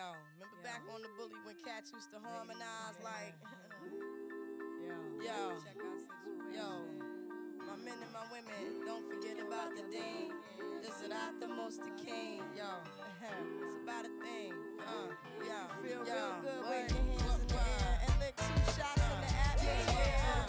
Yo, remember back on the bully when cats used to harmonize like, yo, my men and my women, don't forget about the dean. This is not the most the king, yo. It's about a thing, yo. Feel real good, wave your hands in the air and lick 2 shots in the atmosphere.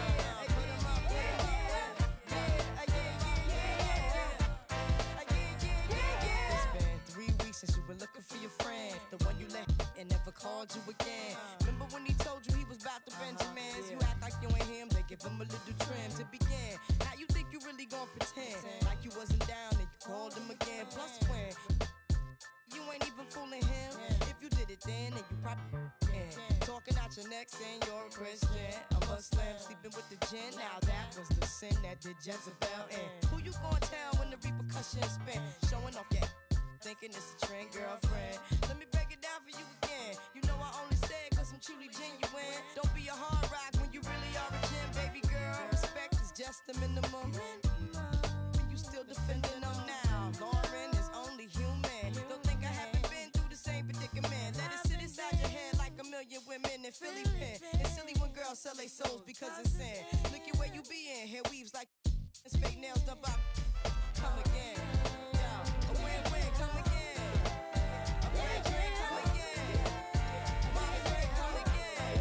Since you were looking for your friend, the one you let and never called you again. Remember when he told you he was about to Benjamins? You act like you ain't him, they give him a little trim to begin. How you think you really gon' pretend like you wasn't down and you called him again? Plus when you ain't even fooling him. If you did it then you probably can. Talking out your neck saying you're a Christian, a Muslim, sleeping with the gin. Now that was the sin that did Jezebel in. Who you gon' tell when the repercussions spin? Showing off your thinking it's a trend, girlfriend. Let me break it down for you again. You know I only say it cause I'm truly genuine. Don't be a hard rock when you really are a gem, baby girl. Respect is just the minimum. And you still defending them now. Lauren is only human. Don't think I haven't been through the same predicament. Let it sit inside your head like a million women in Philly pen. It's silly when girls sell their souls because it's sin. Look at where you be in. Hair weaves like it's fake nails done by come again. A win-win, come again. A free drink, come again. My friend, come again.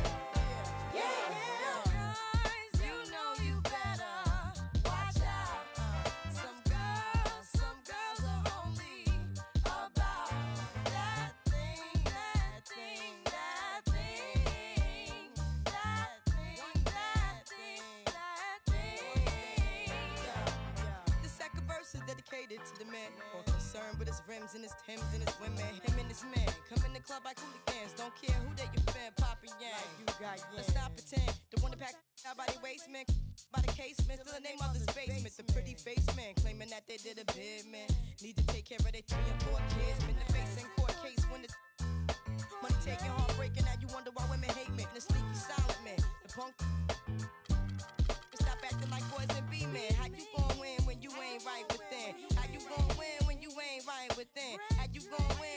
Guys, you know you better watch out. Some girls are only about that thing. The second verse is dedicated to the man. Concerned with his rims and his Timbs and his women. Him and his man come in the club like hooligans. Don't care who they offend, poppin' yang. You got yang. Let's not pretend. The one that pack out by the waist, man. By the casement, still the name of this basement. The pretty face man claiming that they did a bid, man. Need to take care of their 3 and 4 kids. Been the face in court case when the money taking, heartbreaking. Now you wonder why women hate me. The sneaky silent man, the punk. Stop acting like boys and be men. How you gon' win when you ain't right within? How you gon' win when you ain't right within? How you gon' win